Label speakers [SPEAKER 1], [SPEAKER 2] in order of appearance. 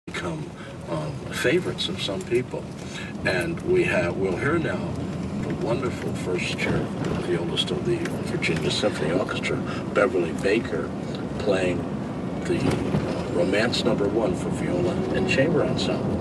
[SPEAKER 1] become favorites of some people. And we'll hear now the wonderful first chair violist of the Virginia Symphony Orchestra, Beverly Baker, playing the Romance No. 1 for viola and chamber ensemble.